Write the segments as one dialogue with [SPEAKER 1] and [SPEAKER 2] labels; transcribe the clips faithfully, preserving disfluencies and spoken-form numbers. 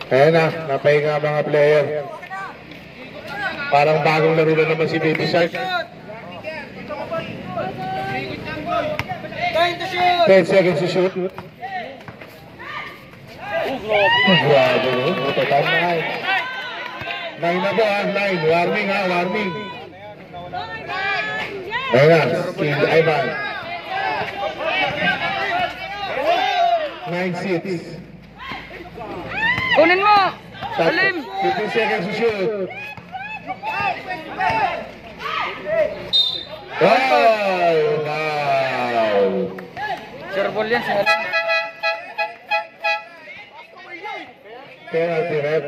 [SPEAKER 1] Ayan na, napahinga mga player. Parang bagong laro na naman si Baby Shark. ten seconds to shoot. Grabe mo, total na kayo. nine na po ha, nine. Warning ha, warning. Ayan na, King Ivan. nine six.
[SPEAKER 2] Kunin mo! Alim!
[SPEAKER 1] fifteen seconds to shoot. Wow! Wow!
[SPEAKER 2] Surbol yan sa Alim.
[SPEAKER 1] Penalty rep.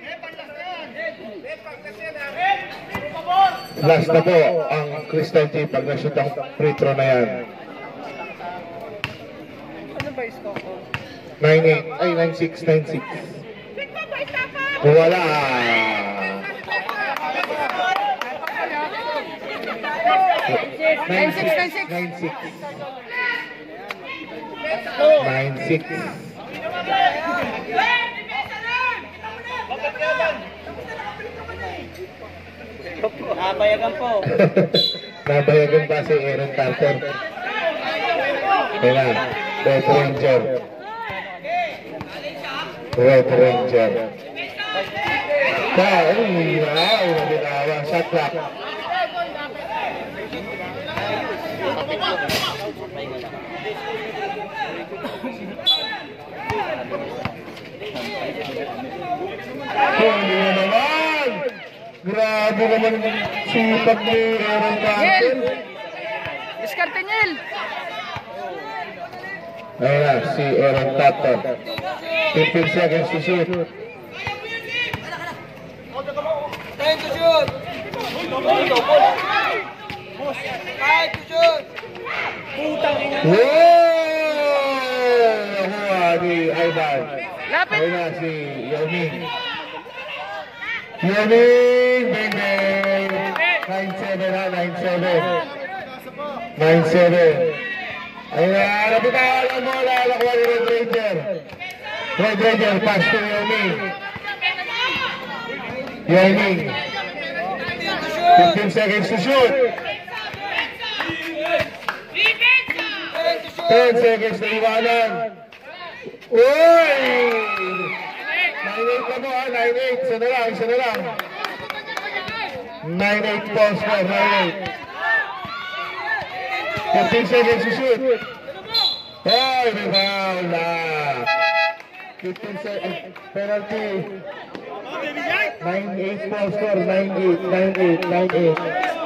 [SPEAKER 1] Last na po ang Crystal Team pag na-shoot ang free throw na yan.
[SPEAKER 2] Ano ba isko ko?
[SPEAKER 1] nine eight. Ay, nine six. nine six. Wala.
[SPEAKER 2] nine six, nine six.
[SPEAKER 1] nine six. nine six.
[SPEAKER 2] Nabayagan po.
[SPEAKER 1] Nabayagan pa si Aaron Carter. Kaya, Red Ranger. Red Ranger. Kaya, uy, wow, nabinawa. Shot clock. Hindi na naman! Grabe naman sipag ni Aaron Carter.
[SPEAKER 2] Diskarte Niel!
[SPEAKER 1] Ayun na, si Aaron Carter. fifteen seconds to shoot.
[SPEAKER 2] Time to shoot! Time to shoot!
[SPEAKER 1] Wow! Nakuha ni Ivan.
[SPEAKER 2] Lapit!
[SPEAKER 1] Ayun na, si Yoming. Yoming! Bende! nine seven ha, nine seven. nine seven. Ayun na, napitawan ang bola. Nakuha ni Red Ranger. Red Ranger, pass to Yoming. Yoming. fifteen seconds to shoot. ten seconds na iwanan. Uy! nine eight na mo ha, nine eight. Isa na lang, isa na lang. nine eight po score, nine eight. fifteen seconds to shoot. Uy, may foul na. fifteen seconds, penalty. nine eight po score, nine eight, nine eight, nine eight.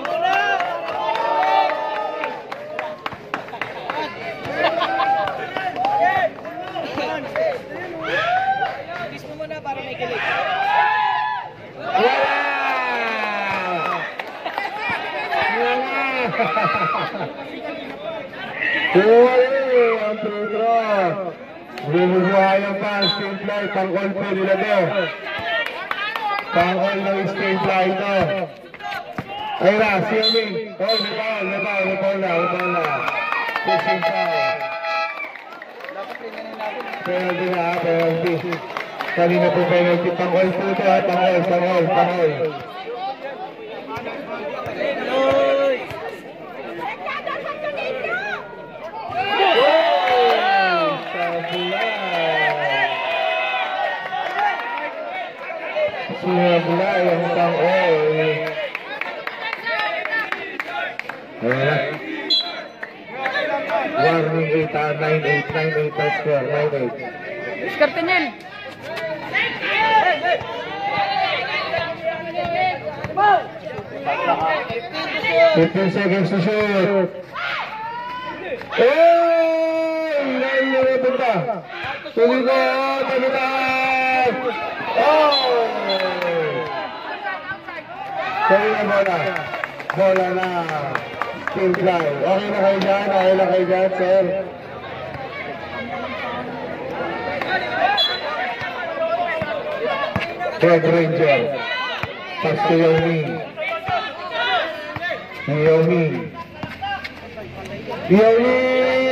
[SPEAKER 1] Uy, ang Pedro. Bumubuhayan pa ang steam fly. Pang-all po nila to. Pang-all ng steam fly to. Ayun na, si Yoming. Oh, may foul, may foul, may foul na, may foul na. Fishing foul. Penalty na, penalty. Kanina po penalty. Pang-all po ito ha, pang-all, pang-all, pang-all. Sinabla yung pang-all. Warning eight, nine eight, nine eight, score, nine eight.
[SPEAKER 2] Diskarte Niel!
[SPEAKER 1] fifteen seconds to shoot. Oh! Ilayin na rin punta. Tuloy ko, tagitan! Oh! Tuloy na bola. Bola na. Team fly. Okay na kayo dyan? Okay na kayo dyan, sir? Red Ranger. Pass to Yoming. Yoming.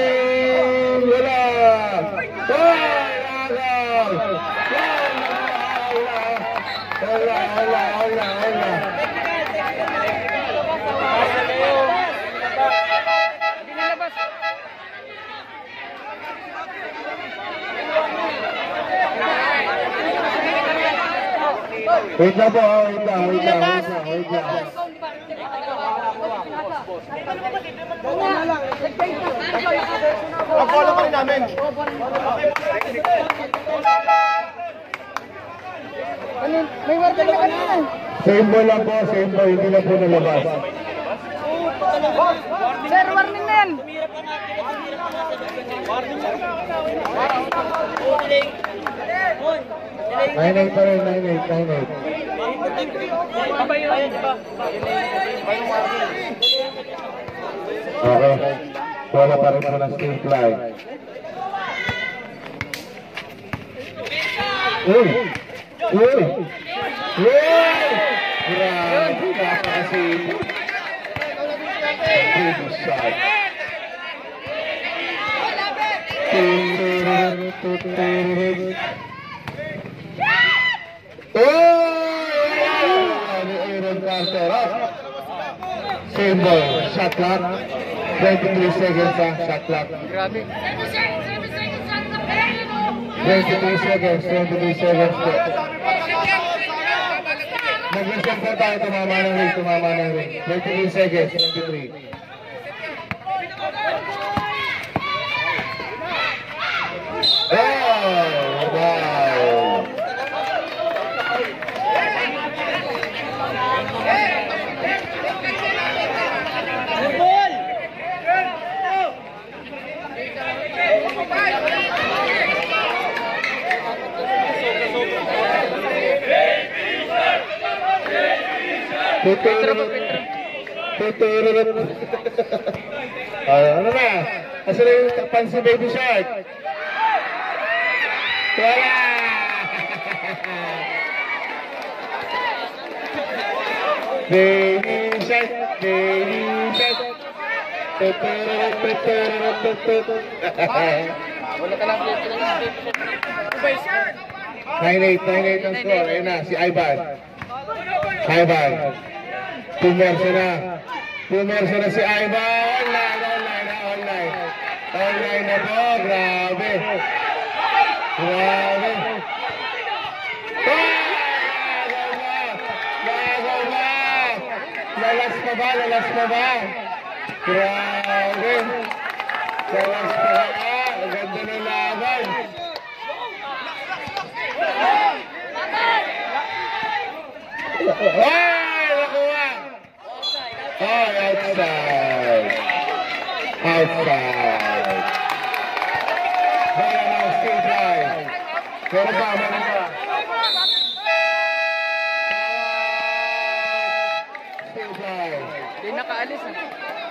[SPEAKER 1] Yoming! Wala! Oh! Nagaw! Wait lang po, oh, wait lang, wait lang, wait lang, wait lang.
[SPEAKER 2] Ang-follow pa rin namin. May warning na kanina.
[SPEAKER 1] Same ball lang po, same ball, hindi na po nalabas.
[SPEAKER 2] Sir, warning na yan.
[SPEAKER 1] nine eight pa rin, nine eight, nine eight. Okay. Bola pa rin po ng steel fly. Uy! Uy! Uy! Grabe, napakasipag. Good shot. Aaron Carter up. Same ball, shot clock. twenty-three seconds ha, shot clock.
[SPEAKER 2] Grabe.
[SPEAKER 1] twenty-three seconds, twenty-three seconds po. Mag-reset po tayo, tumama ng ring, tumama ng ring. twenty-three seconds, twenty-three. Oh, wow! Petro po, Petro. Petro. Ano na? Asa na yung pansi baby shark? Wala! Baby shark, baby shark. Petro, Petro, Petro.
[SPEAKER 2] Wala ka lang.
[SPEAKER 1] nine eight, nine eight ang score. Ayun na, si Ivan. Ivan. Pumersa na. Pumersa na si Ivan. Online, online na, online. Online na po. Grabe. Grabe. Lagaw ba? Lalas pa ba? Lalas pa ba? Grabe. Lalas pa ba? Ang ganda ng laban. Ay! Nakuha! Oh, outside! Outside! Kaya na, still fly! Meron pa, meron pa! Still fly!
[SPEAKER 2] Hindi nakaalis ah.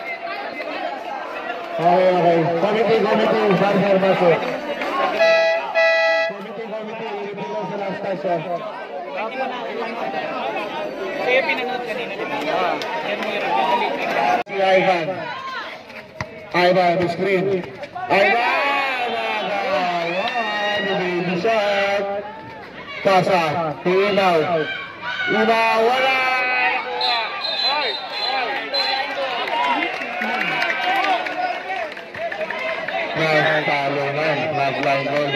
[SPEAKER 1] Okay, okay. Committee, committee, Barber Baso. Committee, committee, ilipin lang sa last touch ah.
[SPEAKER 2] Kaya pinanood kanina, di ba? Yan mo yung
[SPEAKER 1] Si Ivan. Ivan, the screen. Ivan! Nagawan! Baby shot. Pasa. Inaw. Inaw. Wala! Nagtalungan. Nag-line ball.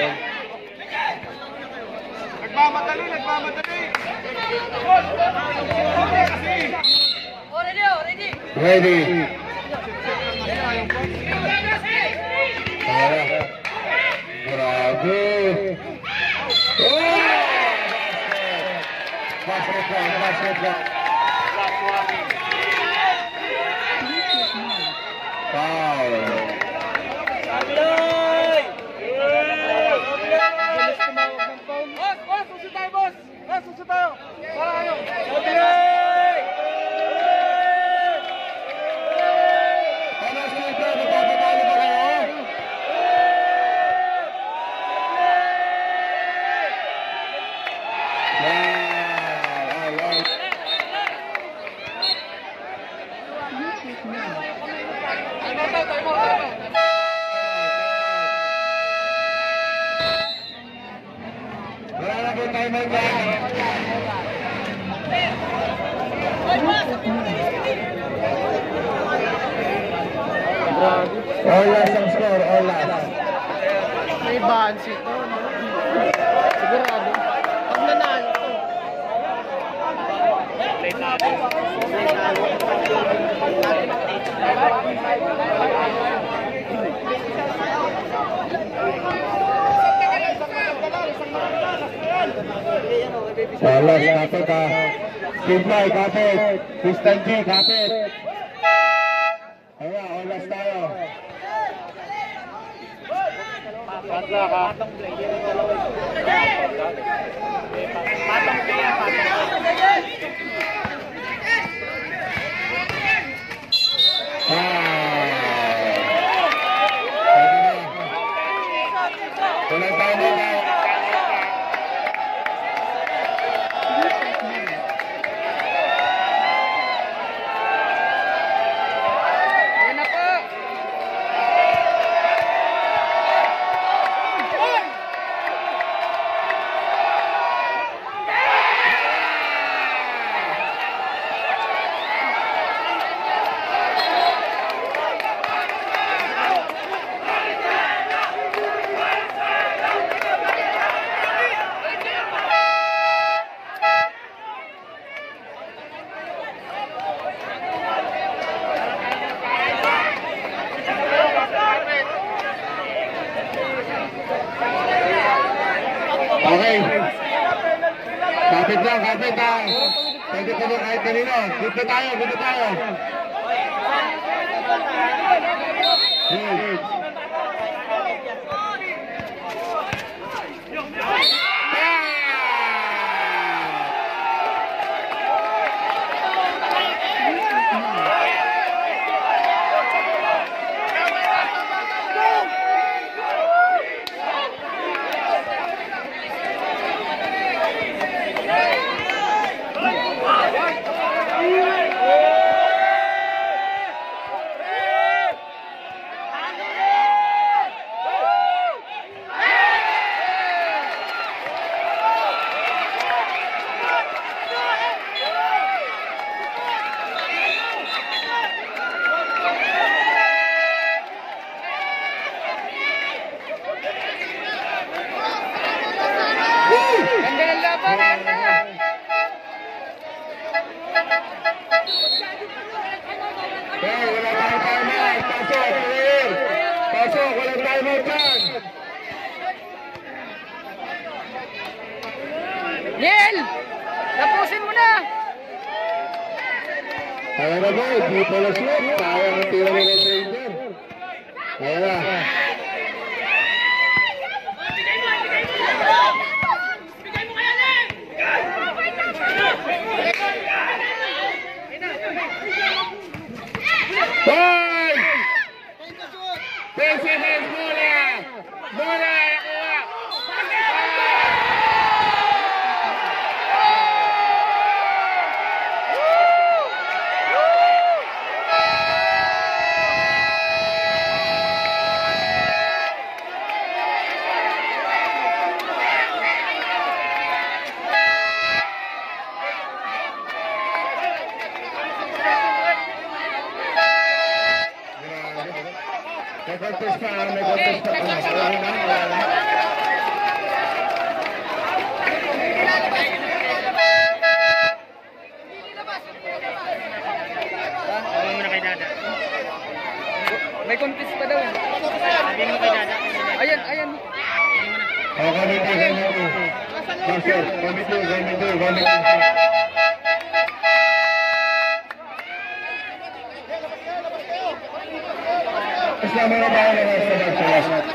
[SPEAKER 2] Nagmamadali, nagmamadali! Already, already!
[SPEAKER 1] Ready. Tara. Grabe. Oh! Basket lang, basket lang. Foul.
[SPEAKER 2] Boss, boss, susi tayo, boss! Boss, susi tayo! Para ano?
[SPEAKER 1] Ano sila ito? Nagpapatalo ba kayo? Yeah, all right.
[SPEAKER 2] Time out, time out, time out!
[SPEAKER 1] Wala na po tayo mag-ano. All last ang score, all last.
[SPEAKER 2] May bansi to, no? Sigurado. Pag nanalo to.
[SPEAKER 1] Salas, kapit ha. Sidlay, kapit. Kristan G, kapit. Ayan, olas tayo.
[SPEAKER 2] Patla ka. Patang kaya, patang.
[SPEAKER 1] Walang tayo na. Okay. Kapit lang, kapit ha. Pwede pa kahit kanino. Dito tayo, dito tayo. Good. Pasok, walang time out dyan.
[SPEAKER 2] Yel! Tapusin mo na!
[SPEAKER 1] Kaya na ba, di pala shoot. Kaya ang tira ng Ranger. Kaya na. Boy! ten seconds muna! Muna! May contest pa, may contest pa. Wala na, wala na.
[SPEAKER 2] Sabihin mo na kay Dada. May contest pa daw. Sabihin mo kay Dada. Ayan, ayan.
[SPEAKER 1] Oh, committee, committee. Master, committee, committee, committee. Islam na ba ang mga sa